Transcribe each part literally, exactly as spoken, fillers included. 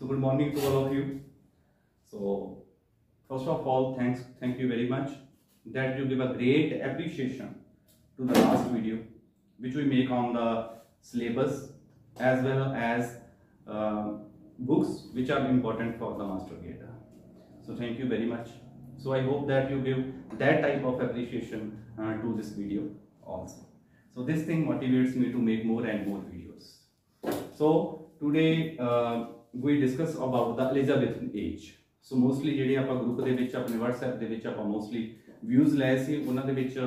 So good morning to all of you. So first of all, thanks, thank you very much that you give a great appreciation to the last video which we make on the syllabus as well as uh, books which are important for the master grader. So thank you very much. So I hope that you give that type of appreciation uh, to this video also. So this thing motivates me to make more and more videos. So today uh, we discuss about the Elizabethan age. So mostly ਜਿਹੜੇ ਆਪਾਂ group ਦੇ ਵਿੱਚ ਆਪਣੇ WhatsApp ਦੇ ਵਿੱਚ ਆਪਾਂ mostly views ਲਏ ਸੀ, ਉਹਨਾਂ ਦੇ ਵਿੱਚ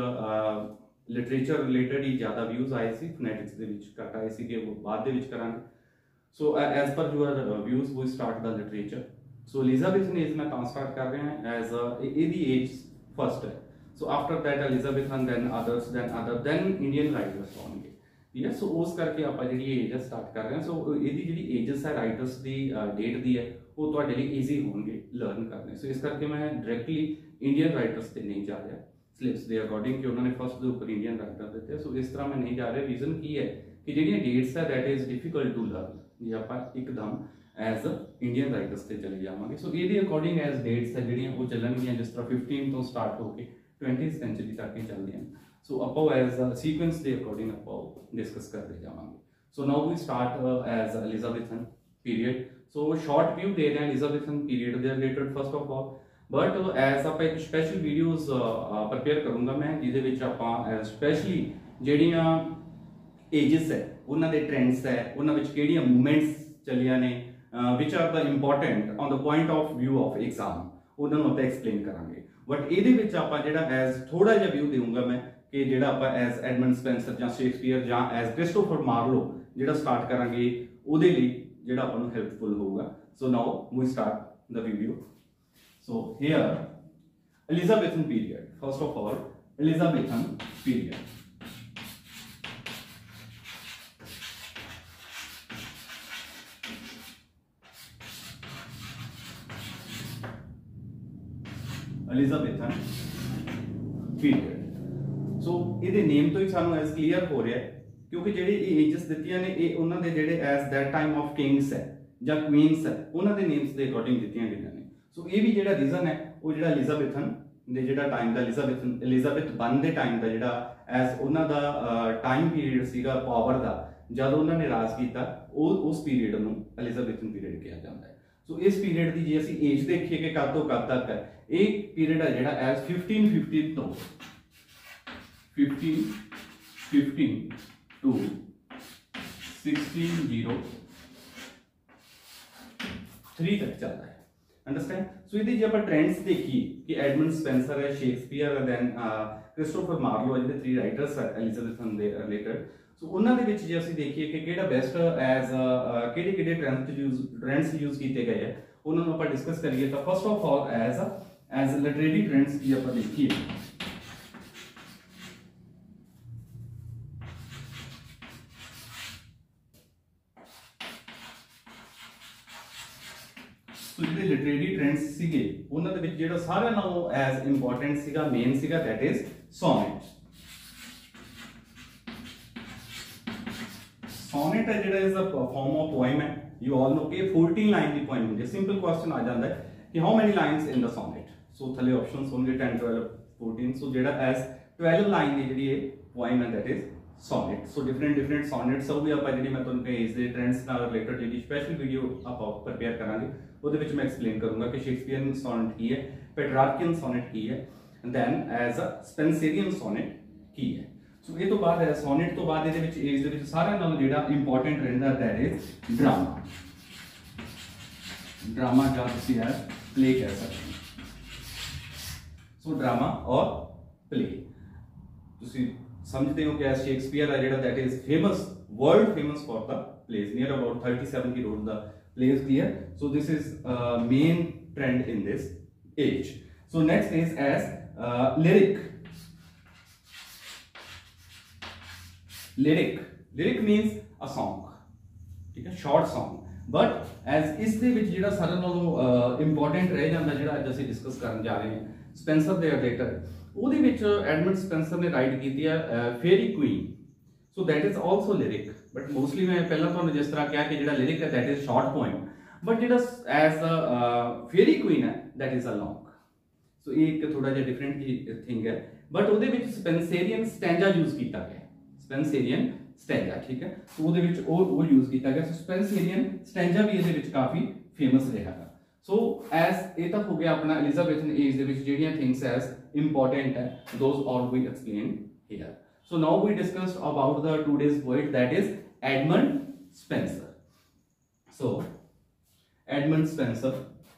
ਲਿਟਰੇਚਰ ਰਿਲੇਟਡ ਹੀ ਜ਼ਿਆਦਾ views ਆਏ ਸੀ, ਫੋਨੈਟਿਕਸ ਦੇ ਵਿੱਚ ਘੱਟ ਆਏ ਸੀ ਕਿ ਉਹ ਬਾਅਦ ਦੇ ਵਿੱਚ ਕਰਾਂਗੇ. So as per your views we start the literature. So Elizabethan age मैं ਤਾਂ start ਕਰ ਰਿਹਾ ਹਾਂ as ਇਹਦੀ age first है. So after that Elizabethan, then others, then other, then Indian writers होंगे. ठीक है. सो उस करके आप जी एज स्टार्ट कर रहे हैं. सो ये जी एजेस है राइटर्स की डेट दी है वो थोड़े लिए ईजी होंगे लर्न करने. सो इस करके मैं डायरैक्टली इंडियन राइटर्स से नहीं जा रहा सिलेबस के अकॉर्डिंग कि उन्होंने फर्स्ट के उपर इंडियन राइटर दिते. सो इस तरह मैं नहीं जा रहा. रीजन की है कि जी डेट्स है that is difficult to learn जी आप एकदम एज इंडियन राइटर्स से चले जावांगे. सो ये अकॉर्डिंग एज डेट्स है जी वो चलनगियां जिस तरह फिफ्टीन तो स्टार्ट होकर ट्वेंटी सेंचुरी तक ही चलती हैं. So आपको as a sequence के according आपको discuss करते जावांगे. So now we start uh, as Elizabethan period. So short view दे रहे हैं Elizabethan period they are related first of all. But uh, as आप एक special videos uh, uh, prepare करूँगा मैं जिसे विच आपा especially जेडियां ages है, उन्ना दे trends है, उन्ना विच केडियां movements चलियां ने, uh, which are the important on the point of view of exam. उन्ना नु आपा explain करांगे. But ਇਹਦੇ ਵਿੱਚ ਆਪਾਂ ਜਿਹੜਾ as थोड़ा ਜਿਹਾ view देऊँगा मैं कि ਜਿਹੜਾ ਆਪਾਂ ਐਜ਼ ਐਡਮੰਡ ਸਪੈਂਸਰ ਜਾਂ ਸ਼ੇਕਸਪੀਅਰ ਜਾਂ ਐਜ਼ ਕ੍ਰਿਸਟੋਫਰ ਮਾਰਲੋ ਜਿਹੜਾ ਸਟਾਰਟ ਕਰਾਂਗੇ ਉਹਦੇ ਲਈ ਜਿਹੜਾ ਆਪਾਂ ਨੂੰ ਹੈਲਪਫੁਲ ਹੋਊਗਾ. So now we start the video. So here Elizabethan period. First of all Elizabethan period. Elizabethan period. So ये नेम तो ही सानू एज क्लीयर हो रहा है क्योंकि जेडी एजेस दित्तियां ने ये उन्हां दे जेडे as that time of kings है या क्वींस है उन्हां दे नेम्स दे अकॉर्डिंग दित्तियां गईयां ने. सो ये भी जेड़ा रीजन है वो जेड़ा एलिजाबेथन दे जेड़ा टाइम दा एलिजाबेथन एलिजाबेथ वन दे टाइम दा जेड़ा एज उन्हां दा टाइम पीरियड सीगा पावर दा जद उन्हां ने राज कीता उस पीरियड नूं एलिजाबेथन पीरियड कहा जाता है. सो इस पीरियड की जे असीं एज देखीए कि कद तो कद तक है ये पीरियड है जेड़ा एज फिफ्टीन फिफ्टी तो fifteen fifteen to sixteen zero three तक चलता है. अंडरस्टैंड. सो ये जो आप ट्रेंड्स देखिए कि एडमंड स्पेंसर है, शेक्सपीयर है, दैन क्रिस्टोफर मार्लो है, जो थ्री राइटर्स है एलिजाबेथन दे रिलेटेड. सो उन्होंने विच जे असीं देखिए कि केड़ा बेस्ट एज किहड़े किहड़े ट्रेंड्स यूज ट्रेंड्स यूज किए गए हैं उन्होंने आप डिस्कस करिए. तो first of all as as literary trends की आप देखिए. सो जो लिटरेरी ट्रेंड्स सीगे उन्होंने विच जेड़ा सारे नालों एज इंपॉर्टेंट सीगा मेन सीगा दैट इज सोनेट. सोनेट है जेड़ा is a form of poem है. यू ऑल नो कि फोर्टीन लाइन की पोएम होती है. सिंपल क्वेश्चन आ जाता है कि how many lines in the sonnet. So थले ऑप्शंस होंगे टेन ट्वेल्व फोर्टीन. सो जेड़ा एज ट्वेल्व लाइन की जेड़ी पोएम है that is sonnet. So different different sonnets हो भी आप जी मैं तुहानू एज दे ट्रेंड्स नाल रिलेटेड जी स्पेशल वीडियो आप प्रिपेयर करांगे ਉਹਦੇ ਵਿੱਚ ਮੈਂ ਐਕਸਪਲੇਨ ਕਰੂੰਗਾ ਕਿ ਸ਼ੇਕਸਪੀਅਰਨ ਸੋਨੇਟ ਕੀ ਹੈ, ਪੈਟਰਾਰਕੀਅਨ ਸੋਨੇਟ ਕੀ ਹੈ, then as a Spenserian sonnet ਕੀ ਹੈ. ਸੋ ਇਹ ਤੋਂ ਬਾਅਦ ਹੈ ਸੋਨੇਟ ਤੋਂ ਬਾਅਦ ਇਹਦੇ ਵਿੱਚ ਏਜ ਦੇ ਵਿੱਚ ਸਾਰਿਆਂ ਨਾਲੋਂ ਜਿਹੜਾ ਇੰਪੋਰਟੈਂਟ ਰਹਿੰਦਾ ਦੈਟ ਇਜ਼ ਡਰਾਮਾ. ਡਰਾਮਾ ਜਾਂ ਤੁਸੀਂ ਹੈ ਪਲੇ ਕਹਿ ਸਕਦੇ ਹੋ. ਸੋ ਡਰਾਮਾ ਔਰ ਪਲੇ ਤੁਸੀਂ ਸਮਝਦੇ ਹੋ ਕਿ ਸ਼ੇਕਸਪੀਅਰ ਹੈ ਜਿਹੜਾ that is famous world famous for the plays. Near about thirty-seven he wrote the plays here. So this is uh, main trend in this age. So next is as uh, lyric. Lyric. Lyric means a song. ठीक है, short song. But as इस दे विच जिहड़ा सारे नालों important रह जांदा जिहड़ा अज असीं डिस्कस करन जा रहे हैं स्पेंसर दे रिलेटेड ਉਹਦੇ ਵਿੱਚ एडमंड स्पेंसर ने राइट ਕੀਤੀ है Faerie Queene. So that is also lyric, but mostly मैं पहला तो जिस तरह क्या कि जेड़ा lyric है that is short poem, but जो एज अ फेरी क्वीन है that is a long. So ये एक थोड़ा जिहा डिफरेंट थिंग है, बट उहदे विच स्पेंसेरियन स्टैंजा यूज किया गया, स्पेंसेरियन स्टैंजा, ठीक है। तो उहदे विच वो वो यूज किया गया। सो स्पेंसेरियन स्टैंजा भी इहदे विच काफी फेमस रहा है। सो एज ये तक हो गया अपना एलिजाबेथन एज दे विच जिहड़ियां थिंग्स एज इंपॉर्टेंट है, those all we explain here. So now we discussed about the today's poet that is Edmund Spenser. So Edmund Spenser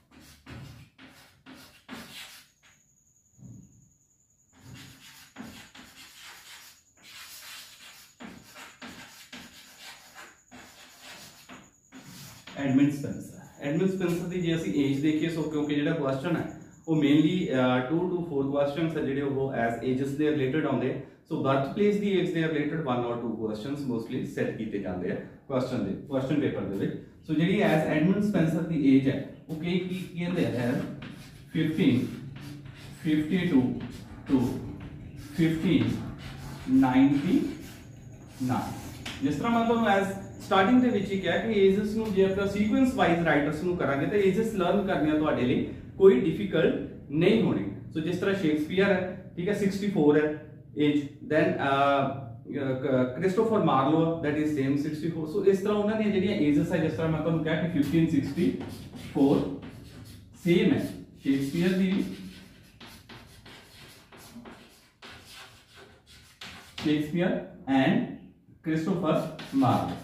Edmund Spenser Edmund Spenser की जे असीं एज देखिए, सो क्योंकि जिहड़ा क्वेश्चन है वो mainly two to four questions है जिहड़े वो एज एजेस दे रिलेटेड आउंदे। सो बर्थ प्लेस दी एज दे रिलेटेड वन और टू क्वेश्चंस मोस्टली सेट कीते जांदे हैं क्वेश्चन दे क्वेश्चन पेपर दे विच। सो जिहड़ी एज एडमंड स्पेंसर दी एज है वो की की कहंदे है fifteen fifty two to fifteen ninety nine. जिस तरह मैं तुहानूं एज स्टार्टिंग ਦੇ ਵਿੱਚ ਹੀ ਕਿਹਾ ਕਿ एजेस ਨੂੰ ਜੇ ਆਪਾਂ ਸੀਕੁਐਂਸ ਵਾਈਜ਼ ਰਾਈਟਰਸ ਨੂੰ ਕਰਾਂਗੇ ਤਾਂ एजेस ਲਰਨ ਕਰਨੀਆਂ ਤੁਹਾਡੇ ਲਈ ਕੋਈ ਡਿਫਿਕਲਟ ਨਹੀਂ ਹੋਣੀ। ਸੋ ਜਿਸ ਤਰ੍ਹਾਂ ਸ਼ੇਕਸਪੀਅਰ ਹੈ, ਠੀਕ ਹੈ, सिक्सटी फोर है as, then Christopher Marlowe that is same sixty four. So इस तरह उन्होंने ਜਿਹੜੀਆਂ एजेस है, जिस तरह मैं ਤੁਹਾਨੂੰ ਕਿਹਾ कि फिफ्टीन सिक्सटी फोर सेम है शेक्सपीयर ਦੀ शेक्सपीयर एंड क्रिस्टोफर मार्लो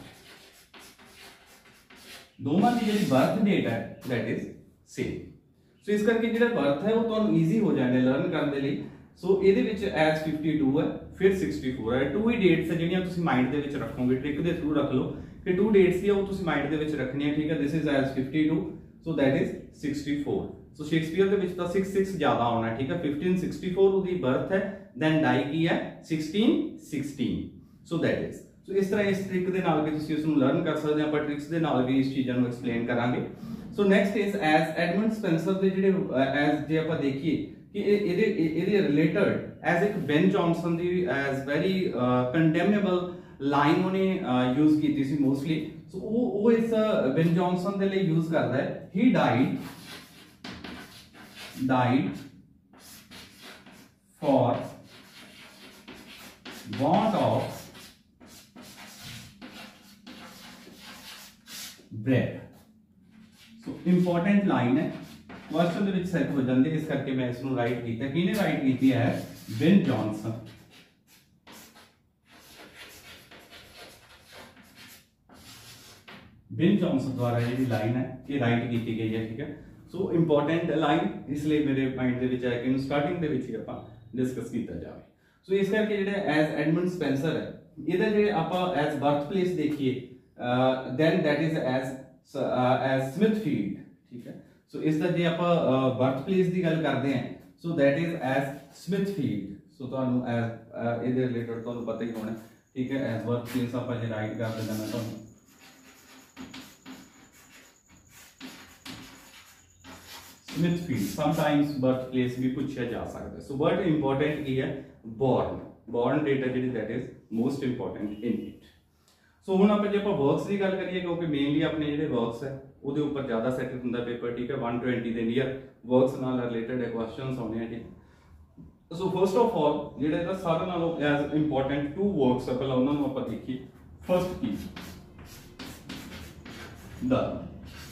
दोनों की जी बर्थ डेट है दैट इज सेम। सो इस करके जो बर्थ है वो तो ईजी हो जाने लर्न करने लिए। सो ये एज फिफ्टी टू है, फिर सिक्सटी फोर है, टू ही डेट्स है जिहड़ियां तुसीं माइंड दे विच रखोगे, ट्रिक के थ्रू रख लो कि टू डेट्स ही वो तुसीं माइंड दे विच रखनी है, ठीक है। This is as fifty two, so that is sixty four. So Shakespeare दे विच तां सिक्स सिक्स ज्यादा आना है, ठीक है। फिफ्टीन सिक्सटी फोर उहदी बर्थ है, दैन डाई की है sixteen sixteen. So that is so इस तरह इस ट्रिक के नाल भी तुसीं इसनूं लर्न कर सकते हैं, पर ट्रिक्स के नाल भी इस चीज़ों को एक्सप्लेन करांगे। So next is as Edmund Spenser के जिहड़े एज जे आपां देखिए कि इहदे इहदे रिलेटेड एज एक बेन जॉनसन दी एज वेरी कंडेमेबल लाइन उन्हें यूज की सी मोस्टली। सो वो वो इस बेन जॉनसन दे लिए यूज करता है, he died died for want of bread. So important line है, क्वेश्चन दे विच सेट हो जाती है, इस करके मैं इसनूं राइट किया। किहने राइट की है? Ben Jonson. बेन जॉनसन द्वारा ये लाइन है ये राइट की गई है, ठीक है। सो इंपॉर्टेंट लाइन इसलिए मेरे माइंड दे विच है कि स्टार्टिंग दे विच ही आपां डिस्कस किया जाए। सो इस करके जिहड़े एज एडमंड स्पेंसर है, इहदा जिहड़े आपां एज बर्थ प्लेस देखिए, then that is as as Smithfield, ठीक है। सो इसका जे आपां बर्थ प्लेस की गल करते हैं, so that is as Smithfield. So तुहानूं एज इहदे रिलेटेड तुहानूं पता ही होना, ठीक है। एज बर्थ प्लेस आपां जे राइट कर देना मैं तुहानूं स्मिथफील्ड, समटाइम्स बर्थ प्लेस भी पूछा जा सकता है। सो बट इंपॉर्टेंट की है बॉर्न, बॉर्न डेट है जी that is most important in it. So हुण आपां जे आपां वर्क्स की गल करिए, क्योंकि मेनली अपने जिहड़े वर्क्स है उहदे उपर ज़्यादा सैट हुंदा पेपर, ठीक है। वन ट्वेंटी के नियर वर्क्स नाल रिलेटेड क्वेश्चन आने हैं, ठीक। सो फर्स्ट ऑफ ऑल जिहड़े इहदा सारे नालों एज इंपॉर्टेंट टू वर्क्स है, पहला उन्हां नूं आपां देखिए। फर्स्ट की the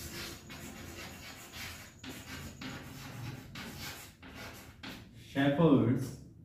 Shepherd's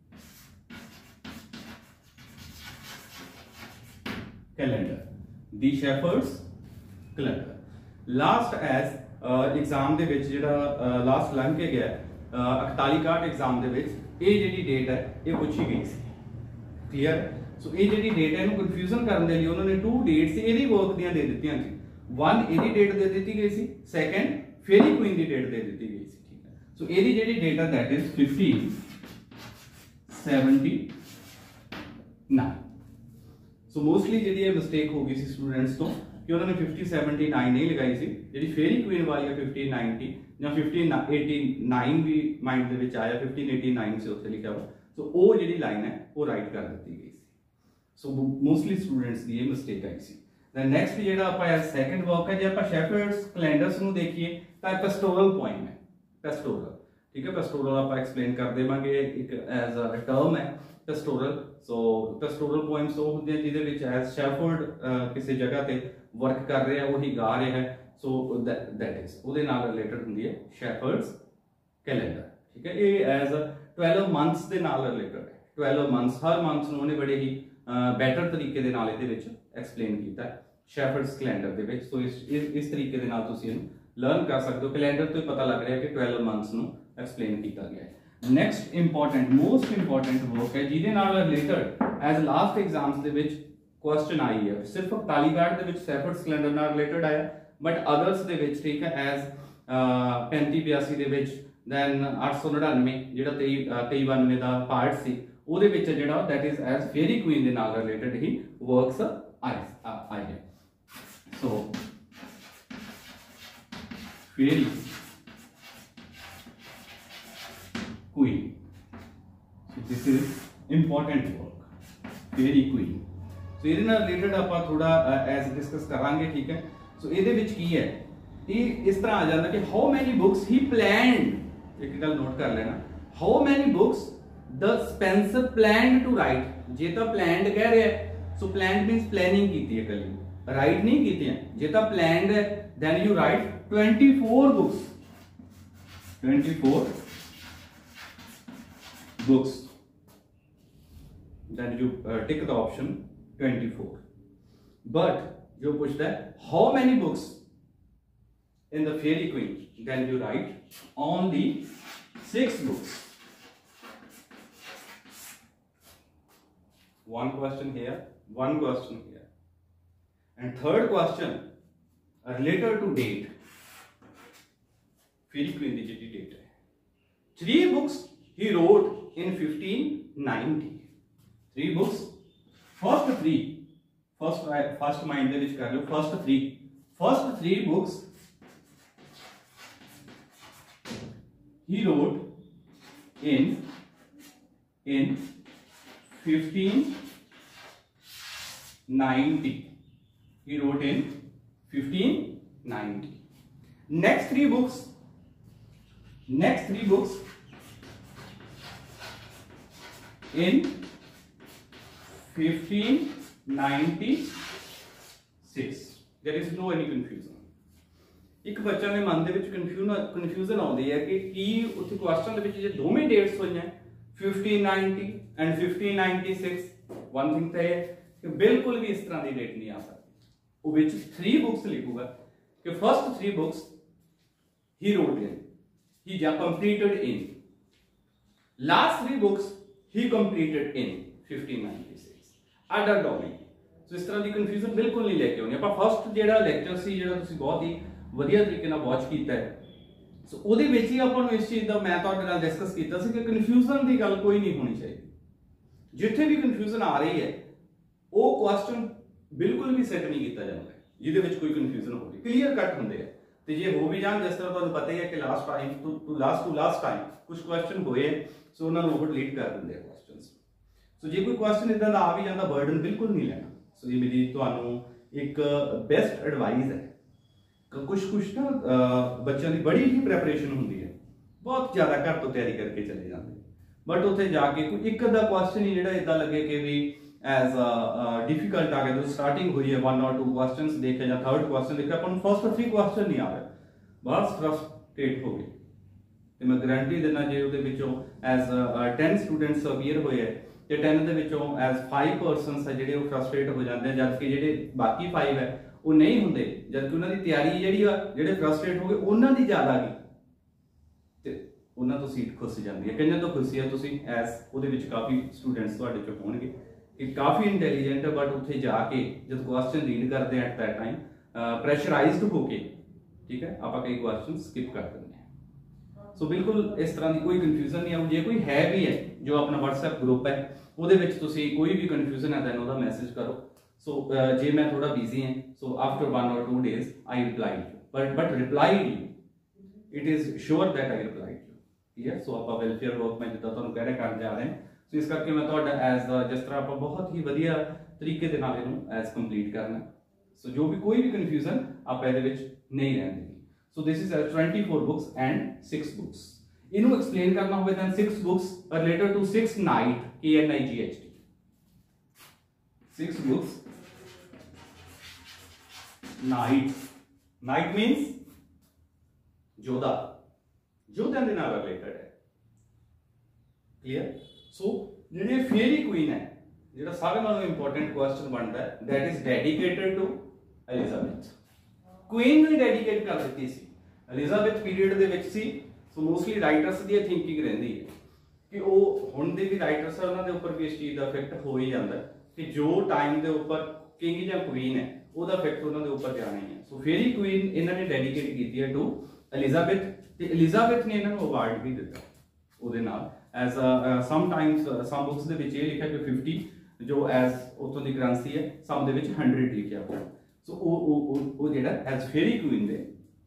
calendar, the Shepherd's calendar। Last as exam दे विच जिहड़ा लास्ट लंघ के गया इकताली इकसठ एग्जाम दे विच ये जिहड़ी डेट है ये पूछी गई सी, क्लियर। सो ये जिहड़ी डेट है इहनूं कन्फ्यूजन करने के लिए उन्होंने टू डेट्स इहदी वर्क दियां दे दित्तियां सी। वन इहदी डेट दे दी गई सी, सैकेंड फेरी क्वीन की डेट दे दी गई सी, ठीक है। सो इहदी जिहड़ी डेट है that is fifteen seventy nine. So mostly जी मिस्टेक हो गई सी स्टूडेंट्स तो कि उन्होंने फिफ्टी सेवेंटी नाइन नहीं लगाई सी, जी फेरी क्वीन वाली है फिफ्टीन नाइनटी या फिफ्टीन एटी नाइन भी माइंड दे विच आया, फिफ्टीन एटी नाइन से उत्थे लिखा हुआ। सो वो जी लाइन है वो राइट कर दी गई सी। सो मोस्टली स्टूडेंट्स की ये मिस्टेक आई सी। दैन नैक्सट जो आप सैकेंड वर्क है, जो आप शेफर्ड्स कैलेंडर्स को देखिए तो पेस्टोरल पोइम है, पेस्टोरल, ठीक है। पेस्टोरल आप एक्सप्लेन कर देवांगे, एक एज अ टर्म है पेस्टोरल। सो पेस्टोरल पोइम्स वो होंगे जिहदे एज शेफर्ड किसी जगह पे वर्क कर रहे हैं, वही गा रहे हैं, सो दैट इज वो रिलेटेड होंगी है शेफर्ड्स कैलेंडर, ठीक है। ये एज ट्वेल्व मंथ्स के नाल रिलेटेड है, ट्वेल्व मंथ्स, हर मंथ्स उन्होंने बड़े ही बैटर तरीके दे नाल इहदे विच एक्सप्लेन किया शेफर्ड्स कैलेंडर दे विच। सो इस इस तरीके दे नाल तुसीं लर्न कर सकते हो, कैलेंडर तो पता लग रहा है कि ट्वेल्व मंथ्स नूं एक्सप्लेन किया गया है। Next important most important work है जिहदे नाल रिलेटेड एज लास्ट एग्जाम्स दे विच क्वेश्चन आई है, सिर्फ तालीगार्ड दे विच शेफर्ड्स कैलेंडर नाल रिलेटेड आया, बट अदर्स दे विच, ठीक है, एज पैंती बयासी दे विच, दैन अठ सौ नड़िनवे जिहड़ा तेई तेई बानवे का पार्ट सी ਉਹਦੇ ਵਿੱਚ ਜਿਹੜਾ that is as Faerie Queene ਦੇ ਨਾਲ ਰਿਲੇਟਡ ਹੀ वर्क्स आए हैं। So Faerie Queene, this is important work, Faerie Queene. So ਇਹਦੇ ਨਾਲ ਰਿਲੇਟਡ ਆਪਾਂ ਥੋੜਾ ਐਸ ਡਿਸਕਸ ਕਰਾਂਗੇ, ਠੀਕ ਹੈ। ਸੋ ਇਹਦੇ ਵਿੱਚ ਕੀ ਹੈ, ਇਹ ਇਸ ਤਰ੍ਹਾਂ ਆ ਜਾਂਦਾ ਕਿ ਹਾਊ ਮੈਨੀ ਬੁक्स ਹੀ ਪਲਾਨਡ, ਇੱਕ ਗੱਲ ਨੋਟ ਕਰ ਲੈਣਾ, how many books the Spenser planned to write. जे तो प्लान्ड कह रहे हैं, सो प्लान्ड मींस प्लानिंग की है, कली राइट नहीं की है। जे तो प्लान्ड है then you write twenty four books, twenty four books, then you tick the option twenty four. But जो पूछता है how many books in the Faerie Queene, then you write only six books. One question here, one question here, and third question related to date. Fairy Queen की जी date है। Three books he wrote in fifteen ninety. Three books, first three, first first mind दे विच कर लो, first three, first three books he wrote in in fifteen ninety. He wrote in fifteen ninety. Next three books, next three books in fifteen ninety-six. There is no any confusion. एक बच्चा ने मन दे विच confusion confusion आउंदी है कि की उत्थे question दे विच जे दोवें डेट्स होईयां fifteen ninety and fifteen ninety-six, one thing तो है कि बिल्कुल भी इस तरह की डेट नहीं आ सकती। वो विच थ्री बुक्स लिखूगा कि first three books he wrote in, he जा completed in, last three books he completed in fifteen ninety-six। अड अड होगी। सो इस तरह की कन्फ्यूजन बिल्कुल नहीं लेके आनी। आप फर्स्ट जो लैक्चर से जो बहुत ही वधिया तरीके नाल वॉच किया है, सो ਉਹਦੇ ਵਿੱਚ ਹੀ ਆਪਾਂ ਨੂੰ ਇਸ ਚੀਜ਼ ਦਾ ਮੈਂ ਤੁਹਾਡੇ ਨਾਲ ਡਿਸਕਸ ਕੀਤਾ ਸੀ ਕਿ ਕਨਫਿਊਜ਼ਨ ਦੀ ਗੱਲ ਕੋਈ ਨਹੀਂ ਹੋਣੀ ਚਾਹੀਦੀ। ਜਿੱਥੇ ਵੀ ਕਨਫਿਊਜ਼ਨ ਆ ਰਹੀ ਹੈ ਉਹ ਕੁਐਸਚਨ ਬਿਲਕੁਲ ਵੀ ਸੈੱਟ ਨਹੀਂ ਕੀਤਾ ਜਾਂਦਾ ਜਿਹਦੇ ਵਿੱਚ ਕੋਈ ਕਨਫਿਊਜ਼ਨ ਹੋਵੇ, ਕਲੀਅਰ ਕੱਟ ਹੁੰਦੇ ਆ। ਤੇ ਜੇ ਹੋ ਵੀ ਜਾਣ, ਜਿਸ ਤਰ੍ਹਾਂ ਤੁਹਾਨੂੰ ਪਤਾ ਹੀ ਹੈ ਕਿ last time to last to last time ਕੁਝ ਕੁਐਸਚਨ ਹੋਏ ਸੋ ਉਹਨਾਂ ਨੂੰ ਉਹ ਡਿਲੀਟ ਕਰ ਦਿੰਦੇ ਆ ਕੁਐਸਚਨਸ। ਸੋ ਜੇ ਕੋਈ ਕੁਐਸਚਨ ਇਦਾਂ ਦਾ ਆ ਵੀ ਜਾਂਦਾ, ਬਰਡਨ ਬਿਲਕੁਲ ਨਹੀਂ ਲੈਣਾ। ਸੋ ਇਹ ਮੇਰੀ ਤੁਹਾਨੂੰ ਇੱਕ ਬੈਸਟ ਐਡਵਾਈਸ ਹੈ। कुछ कुछ ना बच्चों की बड़ी ही प्रैपरेशन होंगी है, बहुत ज़्यादा घर तो तैयारी करके चले जाते, बट उत्थे जाके कोई एक अद्धा क्वेश्चन ही जो इदा लगे कि भी एज डिफिकल्ट आ गया, जो स्टार्टिंग हुई है वन और टू क्वेश्चन देखे या थर्ड क्वेश्चन देखे, अपन फर्स्ट थ्री क्वेश्चन नहीं आ रहे, बहुत फ्रस्ट्रेट हो गए। तो मैं गारंटी देना जे उहदे विचों एज टेन स्टूडेंट्स अपीयर होए है ते टेन दे विचों एज फाइव परसनस है जिहड़े फ्रस्ट्रेट हो जाते हैं, जबकि जिहड़े बाकी फाइव है वो नहीं होंगे, जबकि उन्होंने तैयारी जी जो फ्रस्ट्रेट हो गए उन्होंने ज़्यादा की उन्होंने तो सीट खुस जाती है। कई तो खुशी है तुम एज वो काफ़ी स्टूडेंट्स हो कि काफ़ी इंटैलीजेंट है, बट उत्थे जाके जब क्वेश्चन रीड करते हैं एट दैट टाइम प्रैशराइज्ड होके, ठीक है, आप कई क्वेश्चन स्किप कर देंगे हैं। सो बिल्कुल इस तरह की कोई कन्फ्यूजन नहीं है। जो कोई है भी है जो अपना व्हाट्सएप ग्रुप है वो कोई भी कन्फ्यूजन है दैन वह मैसेज करो। सो so, uh, जे मैं थोड़ा बिजी हैं, सो आफ्टर वन और two days I reply you, but but reply you, it is sure that I reply you, ठीक है। सो आप वेलफेयर वर्क मैं जिदा तुहानू कह रहे कर जा रहे हैं, सो इस करके मैं तुहाडा एज जिस तरह आप बहुत ही वधिया तरीके दे नाल इहनूं एज कंप्लीट करना। सो जो भी कोई भी कन्फ्यूजन आप ਇਹਦੇ ਵਿੱਚ नहीं रहने देगी। So this is twenty four books and six books. इनू एक्सप्लेन करना होवे then six books are related to six knight, K N I G H T, six books knight. Knight means जोधा, जोधा के नाल रिलेटेड है। क्लियर? सो जिहड़ी फेरी Queene है, जिहड़ा सारे नालों इंपॉर्टेंट क्वेश्चन बनता है, that is dedicated to Elizabeth. Queen ने डेडिकेट कर दी सी, एलिजाबेथ पीरियड दे विच सी। सो मोस्टली राइटर्स दी थिंकिंग रहिंदी है कि वो हुण दे भी राइटर्स है, उन्हां दे उपर भी इस चीज़ का इफेक्ट हो ही जाता है कि जो टाइम के उपर किंग या क्वीन है ਉਹਦਾ ਇਫੈਕਟ ਉਹਨਾਂ ਦੇ ਉੱਪਰ ਜਾਣਾ ਹੀ ਹੈ। ਸੋ ਫੇਰੀ ਕੁਈਨ ਇਹਨਾਂ ਨੇ ਡੈਡੀਕੇਟ ਕੀਤੀ ਹੈ ਟੂ ਐਲਿਜ਼ਾਬੈਥ, ਤੇ ਐਲਿਜ਼ਾਬੈਥ ਨੇ ਇਹਨਾਂ ਨੂੰ ਅਵਾਰਡ ਵੀ ਦਿੱਤਾ ਉਹਦੇ ਨਾਲ as some times some books ਦੇ ਵਿੱਚ ਇਹ ਲਿਖਿਆ ਕਿ ਫਿਫਟੀ ਜੋ ਐਜ਼ ਉੱਥੋਂ ਦੀ ਕਰੰਸੀ ਹੈ, ਸਮ ਦੇ ਵਿੱਚ ਹੰਡਰਡ ਲਿਖਿਆ ਹੋਇਆ। ਸੋ ਉਹ ਉਹ ਜਿਹੜਾ ਐਜ਼ ਫੇਰੀ ਕੁਈਨ ਦੇ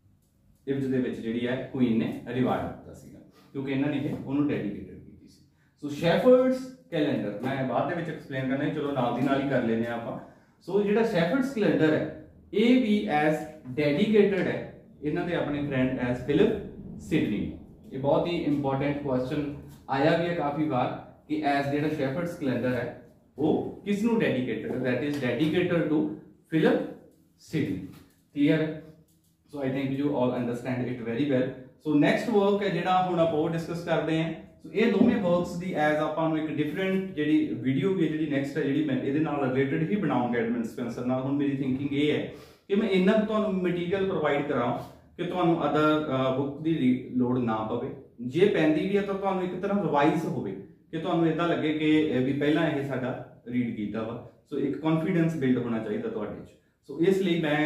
ਇਵਜ ਦੇ ਵਿੱਚ ਜਿਹੜੀ ਹੈ ਕੁਈਨ ਨੇ ਰਿਵਾਰਡ ਦਿੱਤਾ ਸੀਗਾ, ਕਿਉਂਕਿ ਇਹਨਾਂ ਨੇ ਇਹ ਉਹਨੂੰ ਡੈਡੀਕੇਟਡ ਕੀਤੀ ਸੀ। ਸੋ ਸ਼ੈਫਰਡਸ ਕੈਲੰਡਰ ਮੈਂ ਬਾਅਦ ਦੇ ਵਿੱਚ ਐਕਸਪਲੇਨ ਕਰਨਾ, ਚਲੋ ਨਾਲ ਦੀ ਨਾਲ ਹੀ ਕਰ ਲੈਂਦੇ ਆ ਆਪਾਂ। सो so, जो शैफर्ड्स कैलेंडर है ये भी एज डेडिकेटेड है इन्हों के अपने फ्रेंड एज फिलिप सिडनी। ये बहुत ही इंपॉर्टेंट क्वेश्चन आया भी है काफ़ी बार कि एज जो शैफर्ड्स कैलेंडर है वो किसनों डेडिकेटेड है, that is dedicated to Philip Sidney. Clear? So I think you all understand it very well. So next work है जो हम आप डिस्कस करते हैं। सो ये दोवें वर्क्स की एज आप एक डिफरेंट जी वीडियो भी जी नैक्सट है जी मैं ये रिलेटेड ही बनाऊंगा एडमिन स्पेंसर नाल। हुण मेरी थिंकिंग ये है कि मैं इन्ना तुहानूं मटीरियल प्रोवाइड कराऊं कि तुहानूं अदर बुक की लोड़ ना पवे, जे पैंदी भी है तो तुहानूं एक तरह रिवाइज होवे कि तुहानूं इदां लगे कि भी पहला ये साडा रीड कीता वा। सो एक कॉन्फिडेंस बिल्ड होना चाहिए तुहाडे च। सो इसलिए मैं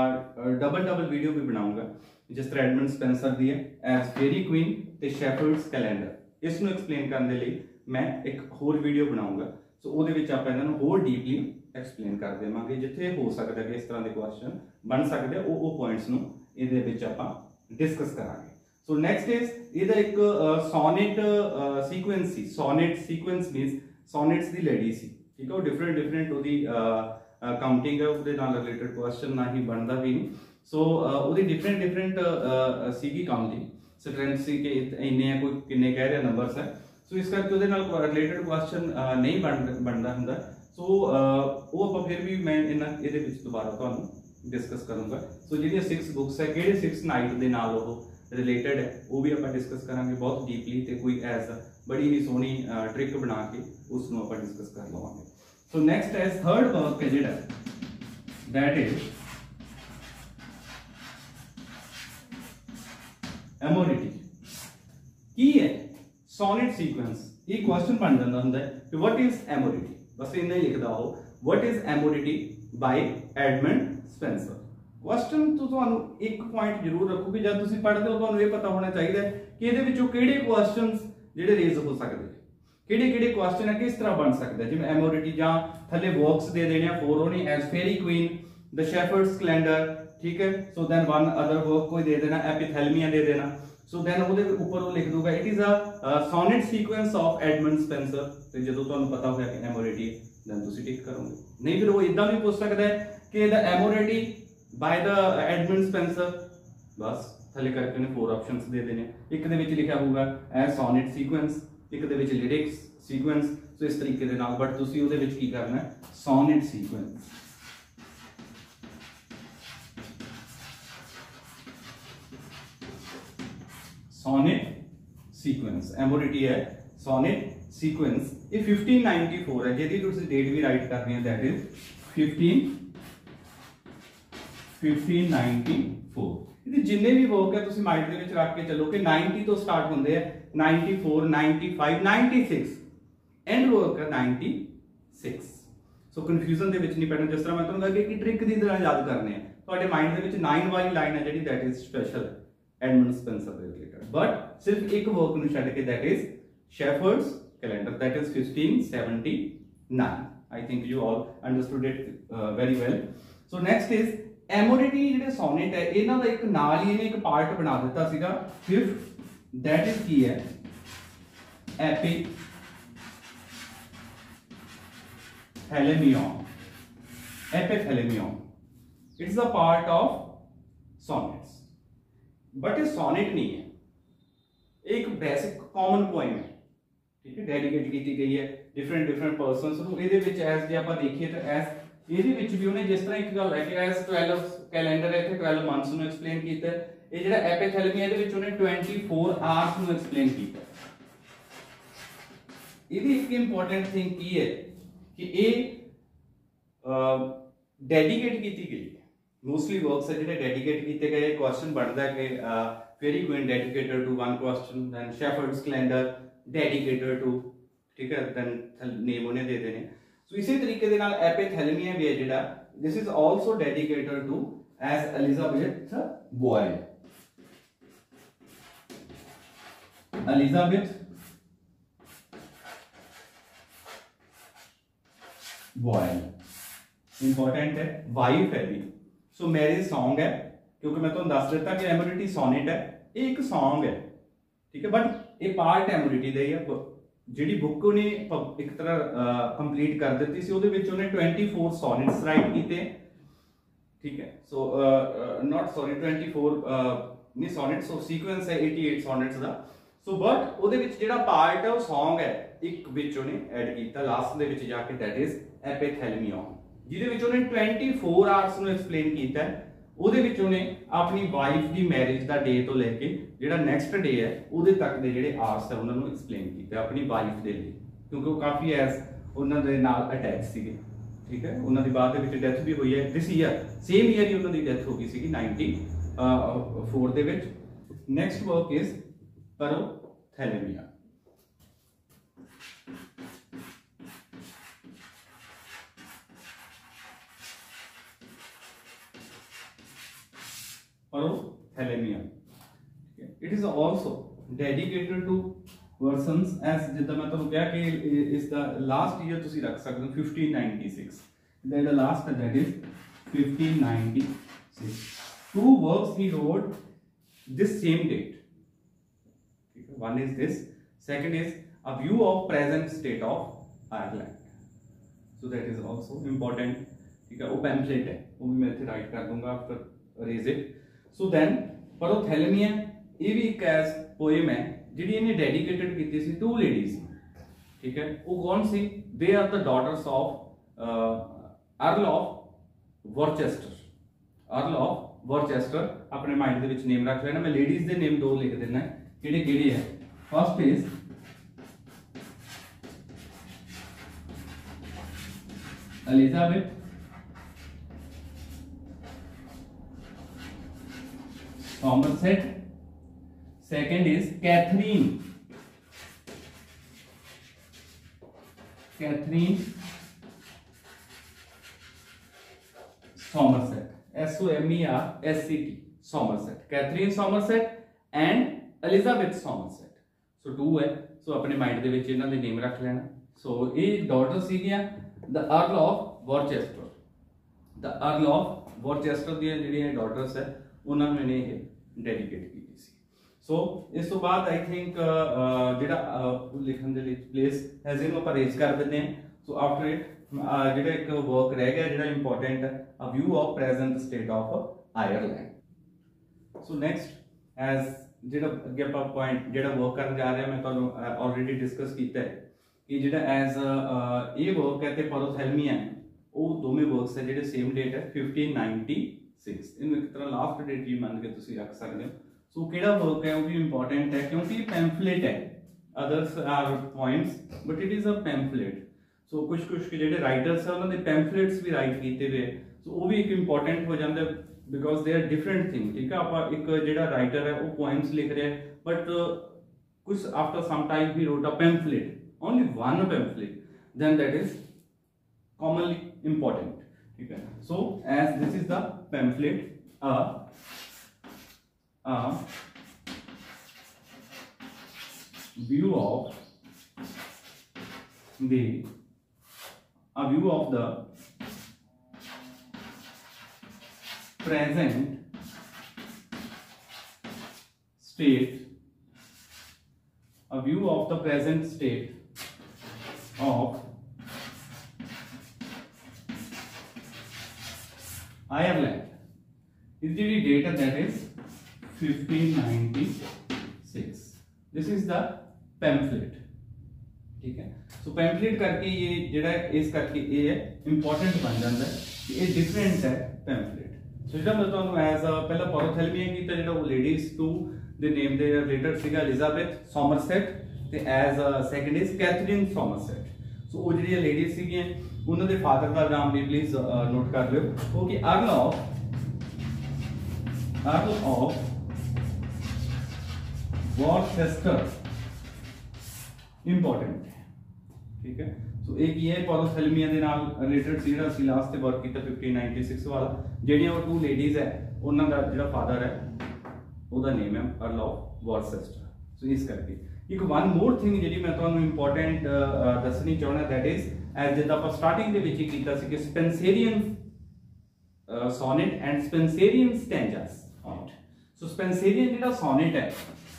डबल डबल वीडियो भी बनाऊंगा जिस तरह एडमिन स्पेंसर दी है एज फेरी क्वीन ते शैफर्ड्स कैलेंडर। इसनूं एक्सप्लेन करने लिए मैं एक होर वीडियो बनाऊंगा। सो उहदे विच आपां इन्हां नूं होर डीपली एक्सप्लेन कर देवांगे, जिथे हो सकता है कि इस तरह के क्वेश्चन बन सकते हैं वो पॉइंट्स नूं इहदे विच आपां डिस्कस करांगे। सो नैक्सट इज इहदा एक सोनेट सीक्वेंस सी। सोनेट सीक्वेंस मीनस सोनेट्स दी लड़ी सी, ठीक है। वो डिफरेंट डिफरेंट उहदी काउंटिंग है, उहदे नाल रिलेटेड क्वेश्चन ना ही बनता भी नहीं। सो उहदी डिफरेंट डिफरेंट सीगी काउंटिंग स्ट्रेंथ सी के इन्ने कोई किन्ने कह रहे नंबर्स है। सो इस करके उहदे नाल रिलेटेड क्वेश्चन नहीं बन बनता हुंदा। सो वो आप फिर भी मैं इन्ना इहदे विच दोबारा तुहानूं डिस्कस करूँगा। सो जिहड़ियां सिक्स बुक्स है किहड़े सिक्स नाइट दे नाल वो रिलेटेड है वो भी आप डिस्कस करांगे बहुत डीपली, तो कोई एज बड़ी ही सोहनी ट्रिक बना के उसनूं आप डिस्कस कर लवांगे। So next as third work है जिहड़ा दैट इज एमोरिटी। की है सोनेट सीक्वेंस? ये क्वेश्चन बन जाता होंगे कि व्हाट इज एमोरिटी, बस इन्ना ही लिखदा हो what is Amoretti by Edmund Spenser. Question तो तुहानूं एक पॉइंट जरूर रखो कि जब तुसीं पढ़दे हो तुहानूं ये पता होना चाहिए कि इहदे विचों किहड़े क्वेश्चंस जिहड़े रेज हो सकदे, किहड़े किहड़े क्वेश्चन है किस तरह बन सकदा। जिवें एमोरिटी जां थल्ले वर्क्स दे देने फोर होने as Faerie Queene, the shepherd's calendar, ठीक है। So then one other work कोई दे देना, एपिथेलमिया दे देना। सो देन ਉਹਦੇ ਉੱਪਰ ਉਹ ਲਿਖ ਦੂਗਾ it is a sonnet sequence of Edmund Spenser. ਤੇ ਜਦੋਂ ਤੁਹਾਨੂੰ ਪਤਾ ਹੋਇਆ ਕਿ एमोरिटी देन ਤੁਸੀਂ ਟਿਕ ਕਰੋਗੇ। ਨਹੀਂ ਫਿਰ ਉਹ ਇਦਾਂ ਵੀ ਪੁੱਛ ਸਕਦਾ ਹੈ ਕਿ the Amoretti by the Edmund Spenser, बस ਥੱਲੇ ਕਰਕੇ ਉਹਨੇ फोर ਆਪਸ਼ਨਸ ਦੇ ਦੇਣੇ। ਇੱਕ ਦੇ ਵਿੱਚ ਲਿਖਿਆ ਹੋਊਗਾ ਐ सोनेट सीक्वेंस, ਇੱਕ ਦੇ ਵਿੱਚ लिरिक्स सीक्वेंस। ਸੋ ਇਸ ਤਰੀਕੇ ਦੇ ਨਾਲ ਬਟ ਤੁਸੀਂ ਉਹਦੇ ਵਿੱਚ ਕੀ ਕਰਨਾ ਹੈ sonnet sequence. Sonnet sequence Amoretti है सोनेट सीक्वेंस। ये फिफ्टीन नाइंटी फोर है जिहदी तुसीं डेट भी राइट करनी है that is fifteen ninety four. इहदे जिन्ने भी वर्क है तुसीं माइंड दे विच रख के चलो कि नाइंटी तो स्टार्ट होंदे हैं ninety four ninety five ninety six and work है नाइंटी सिक्स। सो कन्फ्यूजन दे विच नहीं पैना। जिस तरह मैं तुहानूं कहा कि ट्रिक दी तरह याद करने हैं तुहाडे माइंड दे विच नाइन वाली लाइन है जिहड़ी that is special Edmund Spenser दे रिलेटेड, बट सिर्फ एक वर्क नूं छड्ड के that is shepherd's calendar that is fifteen seventy nine. I think you all understood it very well. So next is Amoretti जिहड़े सोनेट है इन्हां दा एक नाल ही इहने एक पार्ट बना दिता सीगा फिफ्थ, दैट इज की है Epithalamion. Epithalamion it's a part of sonnets, but ये सॉनेट नहीं है, एक बेसिक कॉमन पोएम है, ठीक है, डेडिकेट की गई है डिफरेंट डिफरेंट पर्सनस ਨੂੰ। ਇਹਦੇ ਵਿੱਚ ਐਸ ਜੇ ਆਪਾਂ ਦੇਖੀਏ ਤਾਂ ਐਸ ਇਹਦੇ ਵਿੱਚ ਵੀ ਉਹਨੇ ਜਿਸ ਤਰ੍ਹਾਂ ਇੱਕ ਗੱਲ ਹੈ ਕਿ ਐਸ twelve ਕੈਲੰਡਰ ਹੈ, ਇੱਥੇ twelve ਮੰਥਸ ਨੂੰ ਐਕਸਪਲੇਨ ਕੀਤਾ ਹੈ। ਇਹ ਜਿਹੜਾ ਐਪੀਥੈਲਮੀ ਇਹਦੇ ਵਿੱਚ ਉਹਨੇ twenty-four ਆਵਰਸ ਨੂੰ ਐਕਸਪਲੇਨ ਕੀਤਾ। ਇਹਦੀ ਇੱਕ ਇੰਪੋਰਟੈਂਟ ਥਿੰਗ ਕੀ ਹੈ ਕਿ ਇਹ ਡੈਡੀਕੇਟ ਕੀਤੀ ਗਈ ਹੈ। मोस्टली वर्क्स है जिहड़े डेडिकेट किए गए। क्वेश्चन बनता है कि Faerie Queene dedicated to one question, then shepherd's calendar dedicated to, ठीक है, दैन नेम उन्हें दे देने। सो इसी तरीके दे नाल एपिथैलेमिया भी है जिहड़ा, this is also dedicated to as Elizabeth Boyle. Elizabeth Boyle important है, वाइफ है भी। सो मैरिज सॉन्ग है, क्योंकि मैं तुहानू दस दिता कि एमोडिटी सोनेट है, ये एक सॉन्ग है, ठीक है, बट ये पार्ट एमोडिटी दा ही है। जिहड़ी बुक उन्हें एक तरह कंप्लीट कर दी सी, उहदे विच उन्हें twenty-four सॉनेट्स राइट कीते, ठीक है। सो नॉट सॉरी twenty-four नहीं सॉनेट्स, सो सीक्वेंस है eighty-eight सॉनेट्स दा। सो बट उहदे विच जिहड़ा पार्ट है वो सॉन्ग है, एक विच उन्हें ऐड कीता लास्ट दे विच जाके, दैट इज एपिथैलेमिया, जिहदे विच उन्हें twenty-four आवर्स ਨੂੰ एक्सप्लेन कीता है। ਉਹਦੇ ਵਿੱਚ ਉਹਨੇ ਆਪਣੀ ਵਾਈਫ ਦੀ ਮੈਰਿਜ ਦਾ ਡੇ ਤੋਂ ਲੈ ਕੇ ਜਿਹੜਾ ਨੈਕਸਟ ਡੇ ਹੈ ਉਹਦੇ ਤੱਕ ਦੇ ਜਿਹੜੇ ਆਵਰਸ ਹੈ ਉਹਨਾਂ ਨੂੰ ਐਕਸਪਲੇਨ ਕੀਤਾ ਆਪਣੀ ਵਾਈਫ ਦੇ ਲਈ, ਕਿਉਂਕਿ ਉਹ ਕਾਫੀ ਐਸ ਉਹਨਾਂ ਦੇ ਨਾਲ ਅਟੈਚ ਸੀਗੇ, ਠੀਕ ਹੈ। ਉਹਨਾਂ ਦੀ ਬਾਅਦ ਦੇ ਵਿੱਚ ਡੈਥ ਵੀ ਹੋਈ ਹੈ, ਦਿਸ ਈਅਰ ਸੇਮ ਈਅਰ ਹੀ ਉਹਨਾਂ ਦੀ ਡੈਥ ਹੋ ਗਈ ਸੀਗੀ ninety-four ਦੇ ਵਿੱਚ। Next work is Prothalamion. Parothalemia, it is also dedicated to persons as जिद्दां मैं तुहानू कहा कि इस दा लास्ट ईयर तुसीं रख सकदे हो fifteen ninety-six, that the last that is fifteen ninety-six। two works he wrote this same date, ठीक है, one is this, second is a view of present state of Ireland, so that is also important, ठीक है। वो pamphlet है, वो भी मैं इत्थे राइट कर दूंगा after erase it। So then Prothalamion ये भी एक ऐस पोएम है जिहड़ी इन्हें डेडिकेटेड की सी टू लेडीज, ठीक है। वो कौन सी? They are the daughters of Earl of Worcester. Earl of Worcester अपने माइंड दे विच नेम रख लेना। मैं लेडीज दे नेम दो लिख देना, किहड़े किहड़े है। First is Elizabeth, Somerset, second is Catherine, Catherine Somerset, S O M E R S C T, Somerset, Catherine Somerset and Elizabeth Somerset। so two है, so अपने माइंड दे विच इन्हां दे नेम रख लेना। so ये डॉटर सीगियां the Earl of Worcester, the Earl of Worcester दी जिहड़ियां डॉटर्स है उन्हां नूं इन्हें डेडिकेट की सी। सो इस तो बाद आई थिंक जिहड़ा लिखण दे लई प्लेस है जिहनूं आपां रेज कर दिंदे हां। सो आफ्टर इट जिहड़ा एक वर्क रह गया जिहड़ा इंपॉर्टेंट है, a view of present state of Ireland. So next as जिहड़ा अगे आपां पॉइंट जिहड़ा वर्क करन जा रहे हैं, मैं तुहानूं ऑलरेडी डिस्कस कीता है कि जिहड़ा एज ये वर्क है ते पैरोथैलेमिया है, वो दोवें वर्क्स है जिहड़े सेम डेट है fifteen ninety-six। इन्हूं एक तरह लास्ट डेट भी मान के तुसीं रख सकदे हो। सो किहड़ा वर्क है वो भी इंपॉर्टेंट है क्योंकि पैम्फलेट है, others are points but it is a pamphlet. So कुछ कुछ जिहड़े राइटर्स है उन्होंने पैम्फलेट्स भी राइट कीते हुए, सो वो भी एक इंपॉर्टेंट हो जाता है because they are different thing, ठीक है। आप एक जिहड़ा राइटर है वो पोएम्स लिख रहे हैं बट कुछ आफ्टर सम टाइम ही wrote a pamphlet, only one pamphlet, then that is commonly important, ठीक है। So as this is the pamphlet, a a view of the a view of the present state a view of the present state of Ireland, इसकी जी date है that is fifteen ninety six. This is the pamphlet, ठीक है। सो pamphlet करके ये जेड़ा इस करके ये है इंपॉर्टेंट बन जाता है कि ये डिफरेंट है पैम्फलेट। सो जेड़ा मैं तुहानू एज अ पहला पॉरोथेलमिया कीता जेड़ा वो लेडीज टू दे नेम दे रिलेटेड सीगा एलिजाबेथ सॉमरसेट ते as a second is Catherine Somerset. So वो जेडी लेडीज सीगियां उन्हां दे फादर दा नाम भी प्लीज नोट कर लियो, वो कि Earl of Earl of Worcester important है, ठीक है। सो एक ये पॉरोथेलमिया दे नाल रिलेटेड सी जेड़ा सी लास्ट ते वर्क कीता फिफ्टीन नाइंटी सिक्स वाला, जेड़ियां वो टू लेडीज है उन्हां दा जेड़ा फादर है ਉਹਦਾ नेम है अर्ल ऑफ वॉर्सेस्टर। सो इस करके एक वन मोर थिंग ਜਿਹੜੀ ਮੈਂ ਤੁਹਾਨੂੰ ਇੰਪੋਰਟੈਂਟ ਦੱਸਣੀ ਚਾਹੁੰਦਾ दैट इज ਐਜ਼ ਜਿੱਦਾਂ ਆਪਾਂ ਸਟਾਰਟਿੰਗ ਦੇ ਵਿੱਚ ਹੀ ਕੀਤਾ ਸੀ ਕਿ Spenserian sonnet and Spenserian stanzas sonnet. So Spenserian ਜਿਹੜਾ ਸੋਨੇਟ ਹੈ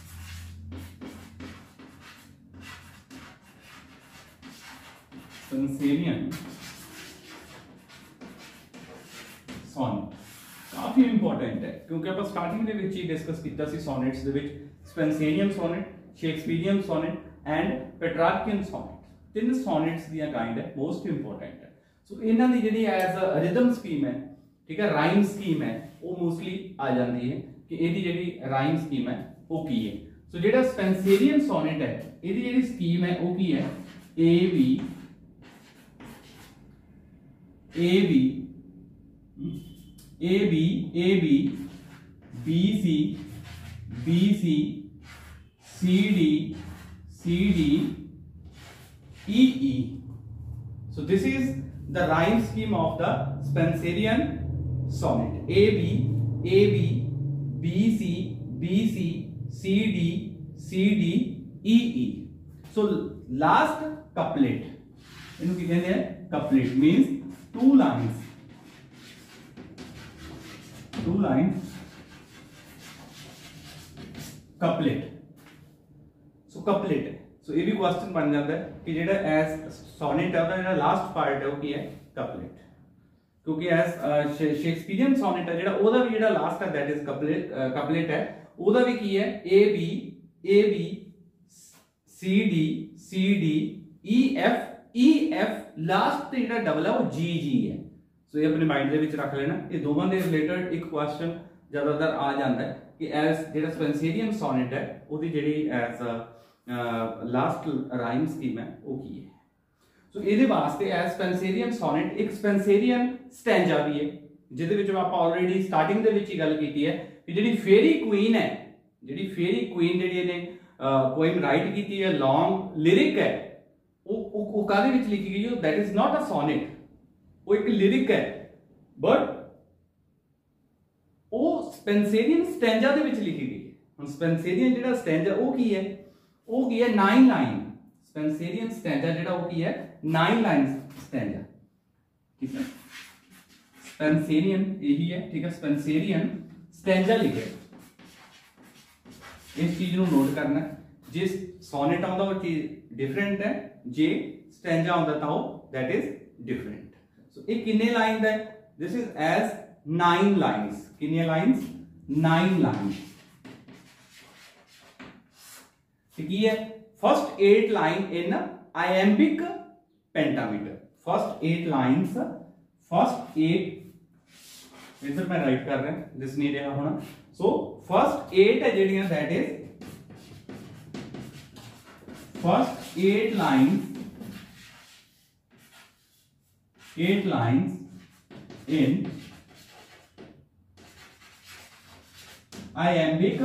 ਸਪੈਂਸੇਰੀਅਨ ਸੋਨੇਟ काफी इंपॉर्टेंट है क्योंकि आप स्टार्टिंग दे विच ही डिस्कस किया सी सोनेट्स दे विच Spenserian sonnet, Shakespearean sonnet and Petrarchan sonnet. तीन सोनेट्स दी काइंड है मोस्ट इंपॉर्टेंट है। सो इन्हां दी जेहड़ी एज अ रिदम स्कीम है, ठीक है, राइम स्कीम है, वो मोस्टली आ जाती है कि इहदी जेहड़ी राइम स्कीम है वो की है। सो जेहड़ा स्पेंसेरियन सोनेट है इहदी जेहड़ी स्कीम है वो की है A B A B A B A B B C B C C D C D E E. So this is the rhyme scheme of the Spenserian sonnet A B A B B C B C C D C D E E. So last couplet इन्हों की कहते हैं couplet means two lines two lines couplet. So couplet है। So ये भी question बन जाता है कि जेड़ा एज सोनेट है जेड़ा लास्ट पार्ट है वो की है कपलेट, क्योंकि एज शेक्सपियरियन सोनेट है जेड़ा ओदा भी जेड़ा लास्ट है दैट इज कपलेट कपलेट है, ओदा भी की है A B A B C D C D E F E F last ते जेड़ा डबल है वो जी जी है। सो ये अपने माइंड दे विच रख लेना। ये दोवां दे रिलेटेड एक क्वेश्चन ज्यादातर आ जाता है कि एज जेड़ा स्पेंसेरियन सोनेट है ओदी जेड़ी एज लास्ट राइम स्कीम है वो की है। सो ਇਹਦੇ ਵਾਸਤੇ एज स्पेंसेरियन सोनेट एक स्पेंसेरियन स्टैंजा भी है ਜਿਹਦੇ ਵਿੱਚ ਆਪਾਂ ਆਲਰੇਡੀ ਸਟਾਰਟਿੰਗ ਦੇ ਵਿੱਚ ਹੀ ਗੱਲ ਕੀਤੀ ਹੈ ਕਿ ਜਿਹੜੀ ਫੇਰੀ ਕੁਈਨ ਹੈ ਜਿਹੜੀ ਫੇਰੀ ਕੁਈਨ ਜਿਹੜੀ ਇਹਨੇ ਪੋਇਮ ਰਾਈਟ ਕੀਤੀ ਹੈ ਲੌਂਗ ਲਿਰਿਕ ਹੈ ਉਹ ਉਹ ਕਾਦੇ ਵਿੱਚ ਲਿਖੀ ਗਈ ਹੈ that is not a sonnet, वो एक लिरिक है बट वो स्पेंसेरियन स्टैंजा दे विच लिखी गई है। हुन स्पेंसेरियन जेड़ा स्टैंजा वो की है वो की है नाइन लाइन। स्पेंसेरियन स्टैंजा जेड़ा वो की है नाइन लाइन स्टैंजा, ठीक है। स्पेंसेरियन यही है, ठीक है। स्पेंसेरियन स्टैंजा लिखे इस चीज नु नोट करना है। जे सोनेट आउंदा वो चीज डिफरेंट है, जे स्टैंजा आउंदा ता वो दैट इज डिफरेंट। So, एक कितने लाइन है? This is as nine lines. कितने lines? Nine lines. ठीक है। First eight line in iambic pentameter. First eight lines. First eight इधर मैं राइट कर रहा हूं, दिस नहीं रहा होना। So first eight है जेडियां that is first eight lines. Eight lines in iambic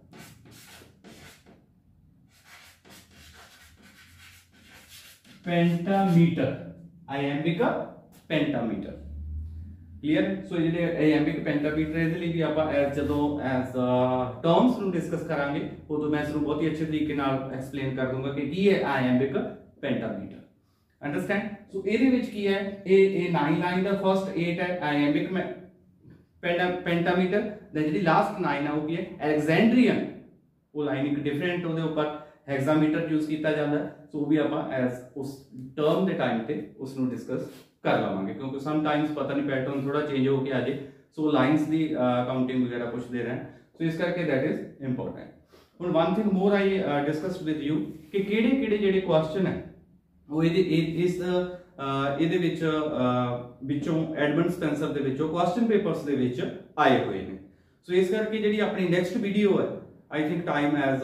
pentameter, iambic pentameter, clear। so ਜਿਹੜੇ iambic pentameter ਇਹਦੇ ਲਈ ਵੀ ਆਪਾਂ ਜਦੋਂ ਐਸ ਟਰਮਸ ਨੂੰ ਡਿਸਕਸ ਕਰਾਂਗੇ ਉਦੋਂ ਮੈਂ ਇਸ ਨੂੰ ਬਹੁਤ ਹੀ ਅੱਛੇ ਤਰੀਕੇ ਨਾਲ ਐਕਸਪਲੇਨ ਕਰ ਦੂੰਗਾ ਕਿ ਕੀ ਹੈ iambic pentameter, अंडरस्टैंड। सो ਇਹਦੇ ਵਿੱਚ ਕੀ ਹੈ ਇਹ ਇਹ नाइन लाइन ਦਾ फर्स्ट एट है iambic में पेंटामीटर, दैन ਜਿਹੜੀ लास्ट नाइन है वो की है अलेक्जेंड्रियन। वो लाइन एक डिफरेंट ਉਹਦੇ ਉੱਪਰ ਹੈਗਜ਼ਾਮੀਟਰ ਯੂਜ਼ ਕੀਤਾ ਜਾਂਦਾ ਹੈ। ਸੋ ਵੀ ਆਪਾਂ ਐਸ ਉਸ ਟਰਮ ਦੇ ਟਾਈਮ ਤੇ ਉਸ ਨੂੰ ਡਿਸਕਸ ਕਰ ਲਵਾਂਗੇ, ਕਿਉਂਕਿ ਸਮ ਟਾਈਮਸ ਪਤਾ ਨਹੀਂ ਪੈਟਰਨ ਥੋੜਾ ਚੇਂਜ ਹੋ ਕੇ ਆ ਜੇ सो लाइन्स की काउंटिंग वगैरह पुछते रहें, सो इस करके दैट इज इंपॉर्टेंट। हुण one thing more I discuss with you कि किहड़े किहड़े जिहड़े क्वेश्चन है वो इहदे इस इहदे विच विचों एडमंड स्पेंसर दे विचों क्वेश्चन पेपर्स दे विच आए हुए हैं। सो इस करके जिहड़ी अपनी नैक्सट वीडियो है I think time as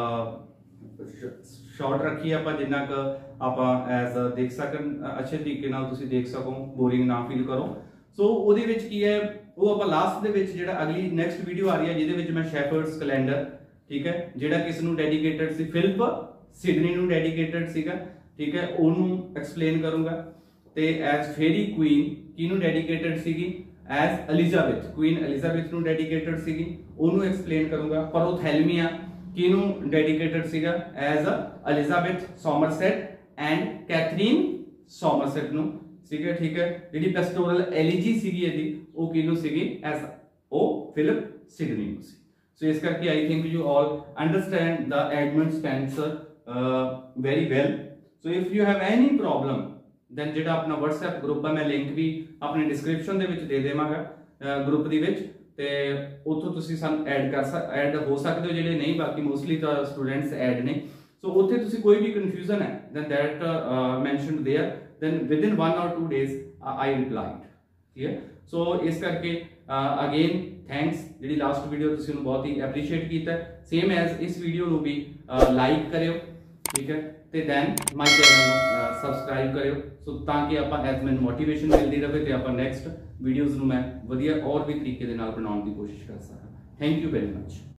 short रखी है, आप जिन्ना क आप एज देख सकन अच्छे तरीके नाल तुसीं देख सको, बोरिंग ना फील करो। सो उहदे विच की है वो आप लास्ट दे विच जिहड़ा अगली नैक्सट वीडियो आ रही है जिहदे विच मैं शेफर्ड्स कैलेंडर, ठीक है, जिहड़ा किस नूं डेडिकेटेड सी, फिलिप सिडनी नूं डेडिकेटेड सीगा, ठीक है, ओनू एक्सप्लेन करूंगा। ते एज फेरी क्वीन किनू डेडिकेटेड सीगी, एज एलिजाबेथ क्वीन एलिजाबेथ नूं डेडिकेटेड सीगी, ओनू एक्सप्लेन करूंगा। परोथेल्मिया किनू डेडिकेटेड सीगा, as Elizabeth Somerset and Catherine Somerset नूं सीगा, ठीक है। जिहड़ी पेस्टोरल एलिजी सीगी इहदी ओ किनू सीगी, एज ओ फिलिप सिडनी नूं सी। सो इस करके I think you all understand the Edmund Spenser very well. So if you have any problem then जिहड़ा अपना व्हाट्सएप ग्रुप है मैं लिंक भी अपने डिस्क्रिप्शन दे विच दे देवांगा ग्रुप दे विच, ते उत्थों तुसीं सानूं ऐड कर सक ऐड हो सकदे हो, जिहड़े नहीं बाकी मोस्टली तो स्टूडेंट्स ऐड ने। सो उत्थे तुसीं कोई भी कन्फ्यूजन है then that mentioned there, then within one और टू डेज आई रिप्लाइड, ठीक है। सो इस करके अगेन थैंक्स, जिहड़ी लास्ट वीडियो तुसीं उहनूं बहुत ही एप्रीशिएट कीता, सेम एज इस वीडियो नूं भी लाइक करियो, ठीक है, ते दैन माय चैनल नूं सबसक्राइब करियो, सो ताकि आपां एज मैनूं मोटिवेशन मिलदी रहे ते आपां नैक्सट वीडियोज़ नूं मैं वधिया और भी तरीके दे नाल बनाउण दी कोशिश कर सकां। Thank you very much.